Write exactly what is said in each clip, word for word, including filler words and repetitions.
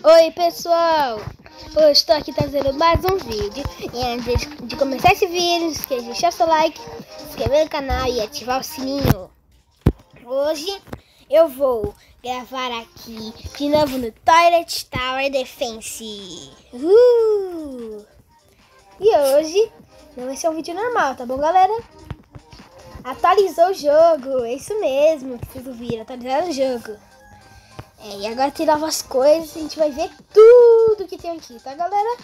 Oi pessoal, hoje estou aqui trazendo mais um vídeo. E antes de começar esse vídeo, não esqueça de deixar seu like, se inscrever no canal e ativar o sininho. Hoje eu vou gravar aqui de novo no Toilet Tower Defense. Uh! E hoje não vai ser um vídeo normal, tá bom galera? Atualizou o jogo, é isso mesmo que vocês ouviram, atualizaram o jogo. É, e agora tem novas coisas, a gente vai ver tudo que tem aqui, tá galera?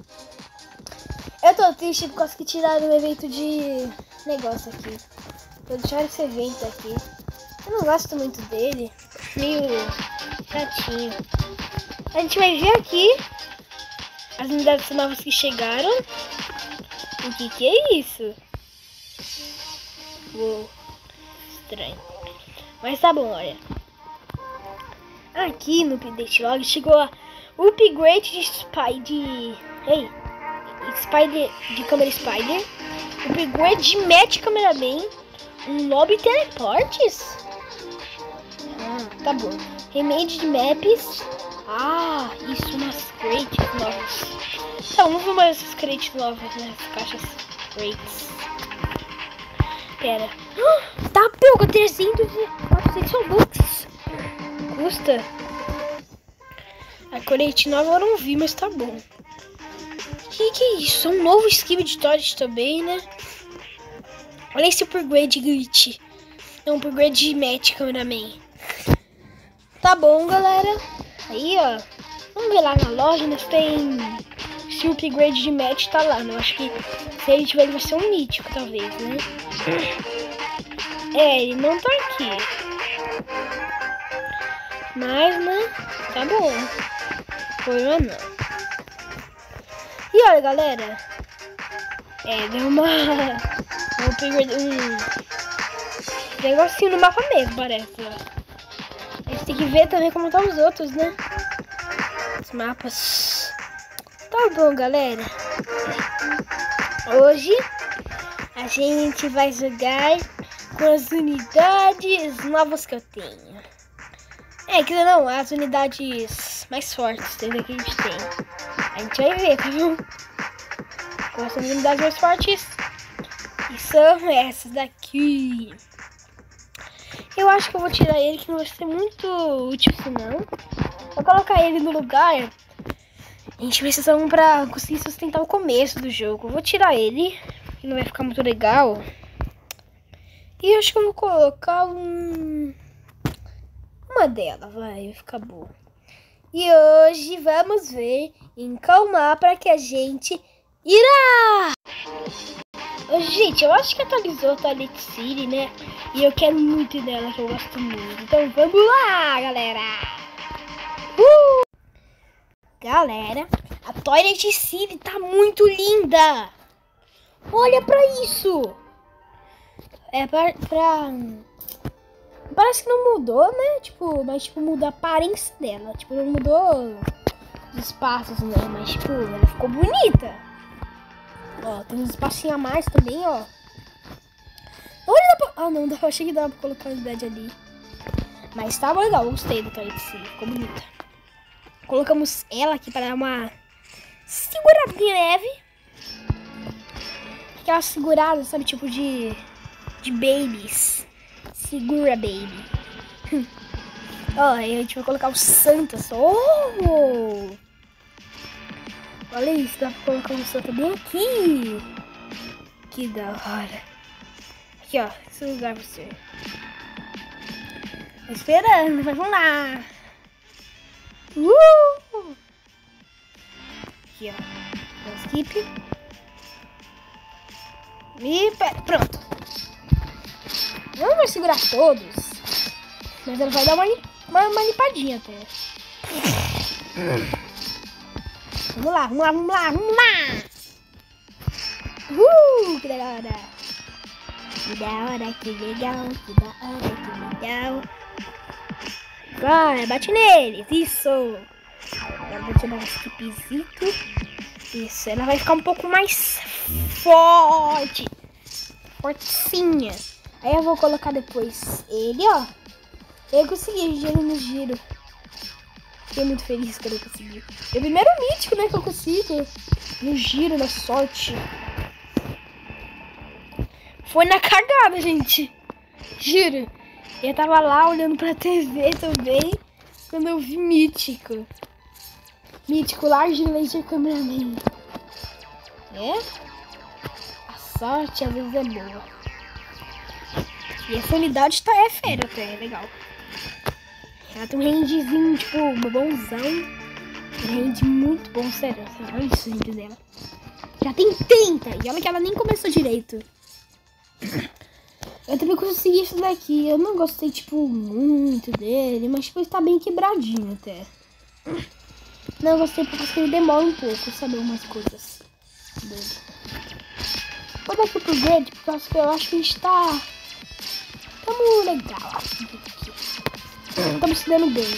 Eu tô triste por causa que tiraram o evento de negócio aqui. Eu deixaram esse evento aqui. Eu não gosto muito dele, meio chatinho. A gente vai ver aqui as unidades novas que chegaram. O que que é isso? Uou, estranho. Mas tá bom, olha. Aqui no update log chegou o upgrade de Spider. Ei, Spider de câmera Spider. Upgrade de Match Cameraman. Um lobby teleportes. Ah, tá bom. Remade de maps. Ah, isso, umas crates novas. Tá, vamos ver mais essas crates novas, né? As caixas crates. Pera. Ah, tá, pega trezentos e quatrocentos Robux. Custa. A colete nova eu não vi, mas tá bom. Que que é isso? É um novo skin de Toilet também, né? Olha esse upgrade glitch. É um upgrade de Match Cameraman. Tá bom, galera. Aí, ó. Vamos ver lá na loja, mas tem... Se o upgrade de Match tá lá, né? Eu acho que se ele tiver, ele vai ser um mítico, talvez, né? É, ele não tá aqui. Mas, né? Tá bom. Problema não. E olha, galera. É, deu uma... Um upgrade... Um... negocinho no mapa mesmo, parece, ó. A gente tem que ver também como estão os outros, né? Os mapas. Tá bom, galera. Hoje a gente vai jogar com as unidades novas que eu tenho. É, que não, as unidades mais fortes que a gente tem. A gente vai ver, tá bom? Com as unidades mais fortes. E são essas daqui. Eu acho que eu vou tirar ele, que não vai ser muito útil, senão. Vou colocar ele no lugar. A gente precisa um pra conseguir sustentar o começo do jogo. Eu vou tirar ele, que não vai ficar muito legal. E eu acho que eu vou colocar um... Uma dela, vai, vai ficar boa. E hoje vamos ver em qual mapa que a gente irá. Hoje, gente, eu acho que atualizou a Toilet City, né? E eu quero muito dela, que eu gosto muito. Então vamos lá, galera. Uh! Galera, a Toilet City tá muito linda. Olha pra isso. É pra... pra... Parece que não mudou, né? Tipo, mas tipo, mudou a aparência dela. Tipo, não mudou os espaços, né? Mas tipo, ela ficou bonita. Ó, tem uns espacinhos a mais também, ó. Olha, pra... Ah, não, eu achei que dava pra colocar uma unidade ali. Mas tá legal, gostei da Toilet City, ficou bonita. Colocamos ela aqui para dar uma seguradinha leve. Aquela segurada, sabe? Tipo de... De babies. Segura, baby. Ó, oh, aí a gente vai colocar o Santa só. Oh! Olha isso, dá pra colocar o Santa bem aqui. Que da hora. Aqui, ó. Esse lugar pra você. Tô esperando, mas vamos lá. Uh! Aqui, ó. Skip. E pronto. Não vai segurar todos, mas ela vai dar uma, uma, uma limpadinha até. Vamos lá, vamos lá, vamos lá, vamos lá! Uh, que da hora! Que da hora, que legal, que da hora, que legal. Vai, bate neles, isso! Agora vou tirar um skipzito. Isso, ela vai ficar um pouco mais forte. Fortinha. Aí eu vou colocar depois ele, ó. Eu consegui giro no giro. Fiquei muito feliz quando eu consegui. É o primeiro mítico, né, que eu consigo. No giro, na sorte. Foi na cagada, gente. Juro. Eu tava lá olhando pra T V também. Quando eu vi mítico. Mítico Large Laser Cameraman. É? A sorte às vezes é boa. E essa unidade tá é fera até, é legal. Ela tem um rangezinho, tipo, bonzão. Um range muito bom, sério. Olha isso, gente dela. Já tem trinta. E olha que ela nem começou direito. Eu também consegui isso daqui. Eu não gostei, tipo, muito dele. Mas, tipo, ele tá bem quebradinho até. Não, eu gostei porque ele demora um pouco, sabe, algumas coisas dele. Vou dar aqui pro verde, porque eu acho que, eu acho que a gente tá... Tamo legal, assim, aqui. Estamos se dando bem.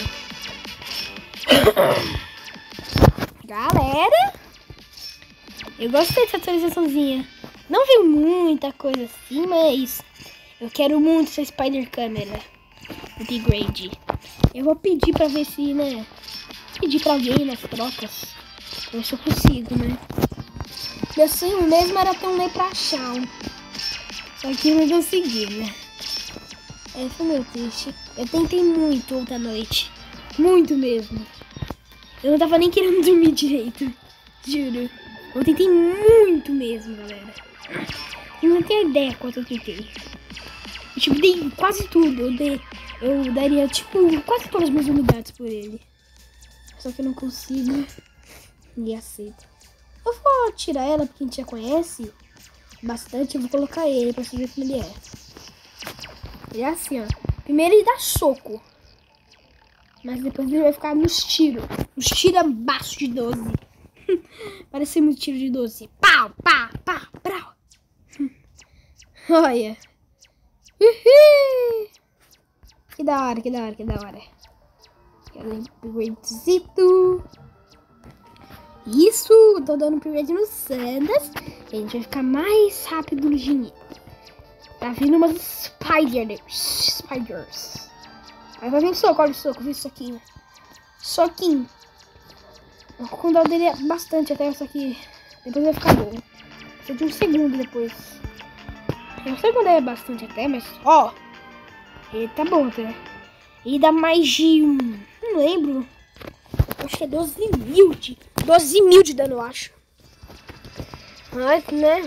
Galera, eu gostei dessa atualizaçãozinha. Não vi muita coisa assim, mas eu quero muito essa Spider Câmera upgrade. Eu vou pedir pra ver se, né, pedir pra alguém nas trocas, pra ver se eu consigo, né. Meu sonho mesmo era ter um Leprechaun, só que eu não consegui, né. É, foi meio triste. Eu tentei muito outra noite, muito mesmo. Eu não tava nem querendo dormir direito, juro. Eu tentei muito mesmo, galera. Eu não tenho ideia quanto eu tentei. Eu, tipo, dei quase tudo. Eu, dei, eu daria, tipo, quase todas as minhas unidades por ele. Só que eu não consigo. Ninguém aceita. Eu vou tirar ela, porque a gente já conhece bastante. Eu vou colocar ele pra vocês verem como ele é. Ele é assim, ó. Primeiro ele dá soco. Mas depois ele vai ficar nos tiros. Nos tiros abaixo de doze. Parece muito tiro de doze. Pau, pá, pá, brau. Olha. Uhul. Que da hora, que da hora, que da hora. Quero um upgradezito. Isso, tô dando upgrade no Sanders. A gente vai ficar mais rápido no dinheiro. Tá vindo umas spiders. Spiders. Aí vai vir soco, olha o soco, viu isso aqui. Soquinho. O condado dele é bastante até isso aqui. Depois vai ficar bom. Só de um segundo depois. Eu não sei quando é bastante até, mas ó. Ele tá bom até. Ele dá mais de um. Não lembro. Acho que é doze mil de. doze mil de dano, eu acho. Mas, né?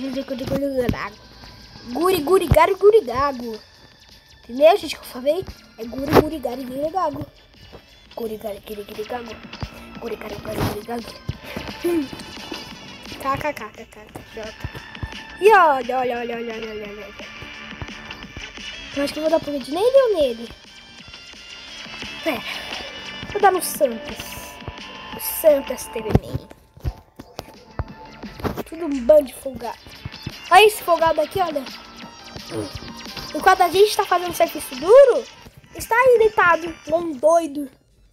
Guri, guri, gari, guri, gago. Entendeu, gente, que eu falei? É guri, guri, gari, guri, gago. Guri, gari, guri, guri, gago. Guri, gari, gari, guri, gago. Kkkkkj. E olha, olha, olha, olha, olha, olha, olha. Eu acho que eu vou dar upgrade nele ou nele? Pera. Vou dar no Santos. O Santos T V Man. Tudo um bando de folgado. Olha esse folgado aqui, olha. Enquanto a gente tá fazendo serviço duro, está aí deitado, igual um doido.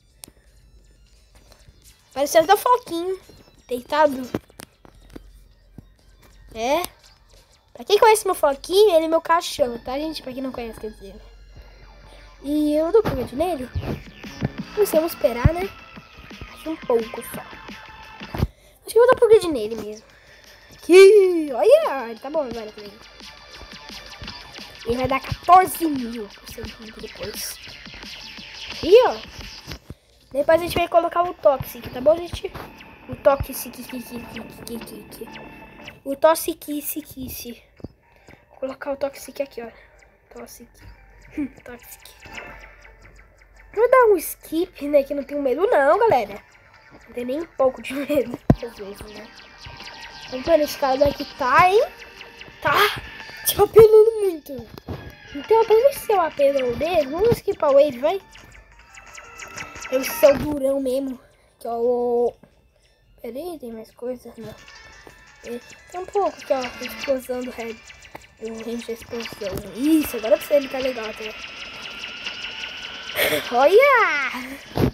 Parece até um foquinho. Deitado. É. Pra quem conhece meu foquinho, ele é meu cachorro, tá, gente? Pra quem não conhece, quer dizer. E eu dou upgrade nele. Não sei, vamos esperar, né? Acho um pouco só. Acho que eu vou dar upgrade nele mesmo. Que... Olha, ele tá bom agora também. Ele vai dar quatorze mil depois. E ó. Depois a gente vai colocar o Toxic, tá bom, gente? O Toxic. O Toxic. Vou colocar o Toxic aqui, ó. Toxic. Toxic. Vou dar um skip, né? Que não tenho medo, não, galera. Não tem nem um pouco de medo, às vezes, né? Então, esse cara daqui tá, hein? Tá te apelando muito. Então, pra ver se é o apelão dele, vamos skipar o wave, vai? Esse é o durão mesmo. Que é o... Pera aí, tem mais coisa? Não. Tem um pouco aqui, ó. Explosão do Red. O range da explosão. Isso, agora pra ele tá legal até. Olha!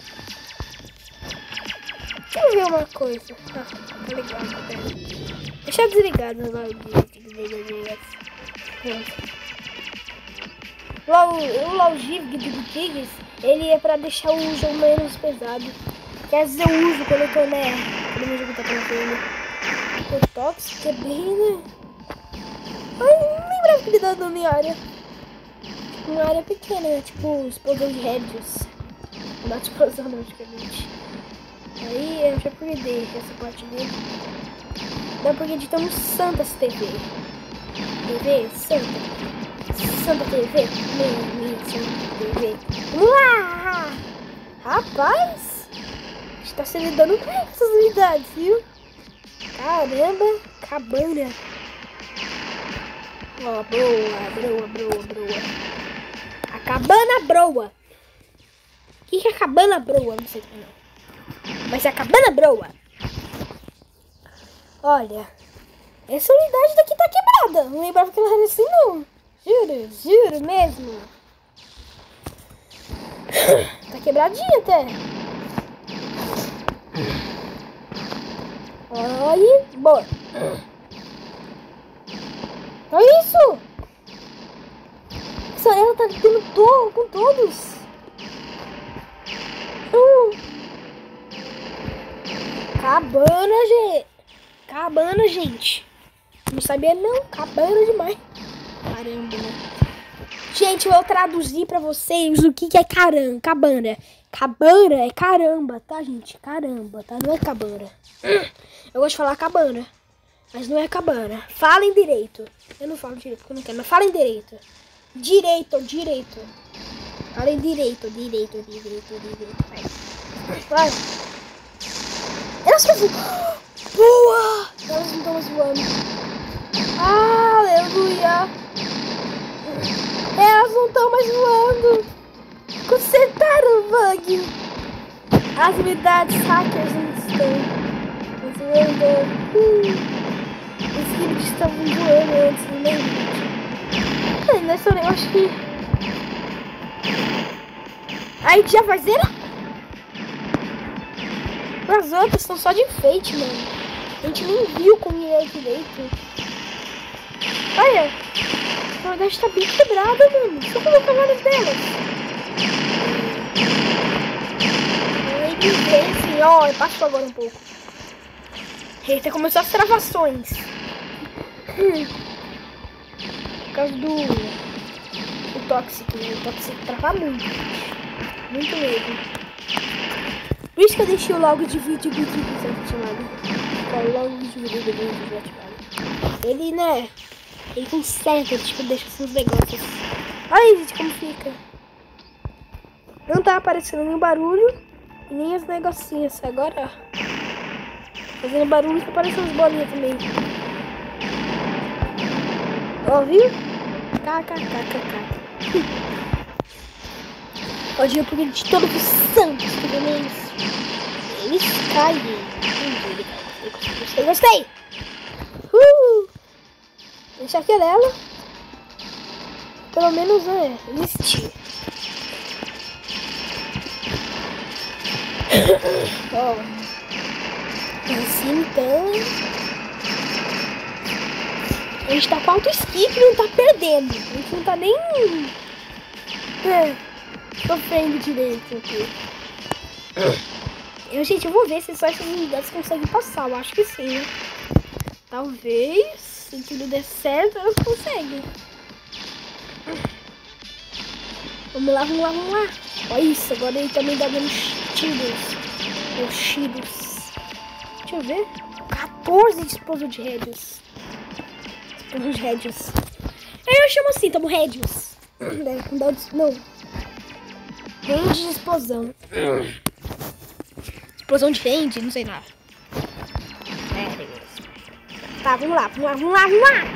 Deixa eu ver uma coisa. Ah, tá legal, tá. Deixa eu desligar no LOL. O LOL Gig do Tigres Ele é pra deixar o jogo menos pesado. Que às vezes eu uso quando eu tô, né? Quando o meu jogo tá tranquilo. O Toxic é bem, né? Ai, não lembrava que ele dá dano em área. Tipo, uma área pequena, né? Tipo, explosão de Radius. Não dá explosão, praticamente. Aí eu já perdi essa parte dele. Dá porque editamos Santas T V. T V, Santa. Santa T V. Meu, Santa T V. Vamos lá! Rapaz! Está se lidando com essas unidades, viu? Caramba! Cabana. Ó, broa, broa, broa, broa. A cabana broa. O que, que é a cabana broa? Não sei não. Mas é a cabana broa. Olha. Essa unidade daqui tá quebrada. Não lembrava que ela era assim, não. Juro, juro mesmo. Tá quebradinha até. Olha. Boa. Olha isso. Essa ela tá tendo to com todos. Uh. Cabana, gente. Cabana, gente. Não sabia não. Cabana demais. Caramba, né? Gente, eu vou traduzir pra vocês o que, que é caramba. Cabana. Cabana é caramba, tá, gente? Caramba, tá? Não é cabana. Eu gosto de falar cabana. Mas não é cabana. Falem direito. Eu não falo direito porque eu não quero. Mas falem direito. Direito, direito. Falem direito, direito, direito, direito. Vai. Vai. Elas que voam. Boa! Elas não estão mais voando. Aleluia! Elas não estão mais voando. Consertaram o bug. As unidades hackers não estão. Uh, os livros estavam voando antes, não lembro. É, nessa hora eu acho que... Aí já vai zerar. As outras são só de enfeite, mano. A gente nem viu como é direito. Olha. Na verdade tá bem quebrada, mano. Deixa eu colocar várias delas. Aí de ver assim, ó. Passou agora um pouco. Eita, começou as travações. Hum. Por causa do... do Toxic, né? O Toxic trava muito. Muito mesmo. Por isso que eu deixei o logo de vídeo do vídeo desativado. O logo de vídeo do vídeo desativado. Ele, né? Ele conserta, ele tipo, deixa assim os negócios. Olha aí, gente, como fica. Não tá aparecendo nenhum barulho e nem os negocinhos. Agora, ó. Fazendo barulho que aparecem as bolinhas também. Ó, viu? Kkkkkk. Hoje eu peguei de todos os santos que vem isso. Eles caem. Eu gostei. Uh! Deixa aqui dela. Pelo menos é existir. Ó. Assim então. A gente tá com auto skip e não tá perdendo. A gente não tá nem. É. Sofrendo direito aqui. Eu, gente, eu vou ver se só essas unidades conseguem passar. Eu acho que sim, né? Talvez, se tudo der certo, elas conseguem. Vamos lá, vamos lá, vamos lá. Olha isso, agora ele também dá dando tiros. Os tiros. Deixa eu ver. quatorze de explosão de Radius. Explosão de Radius. É, eu chamo assim, tamo Radius. Não. Range de explosão. Explosão de range, não sei nada. É, beleza. Tá, vamos lá, vamos lá, vamos lá, vamos lá.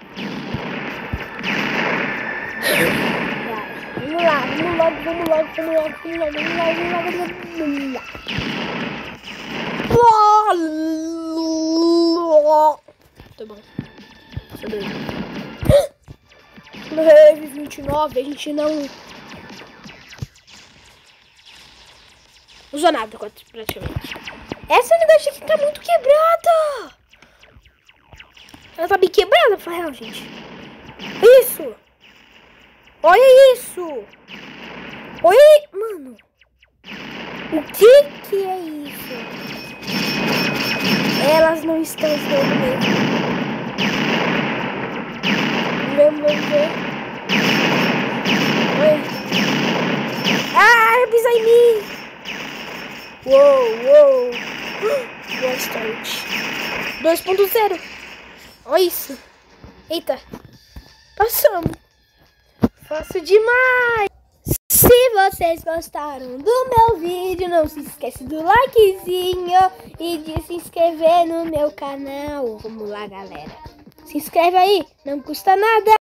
Vamos lá, vamos logo, vamos logo, vamos logo, vamos logo, vamos logo, vamos logo, vamos lá. Tá bom. Leve vinte e nove, a gente não usou nada praticamente. Essa unidade aqui tá muito quebrada. Ela tá bem quebrada, Rafael, gente. Isso! Olha isso! Oi, mano. O que que é isso? Elas não estão vendo mesmo. Vamos ver. Oi. Ah, pisa em mim. Uou, uou. Boa start. dois ponto zero. Olha isso. Eita. Passamos. Fácil demais. Se vocês gostaram do meu vídeo, não se esquece do likezinho e de se inscrever no meu canal. Vamos lá, galera. Se inscreve aí, não custa nada.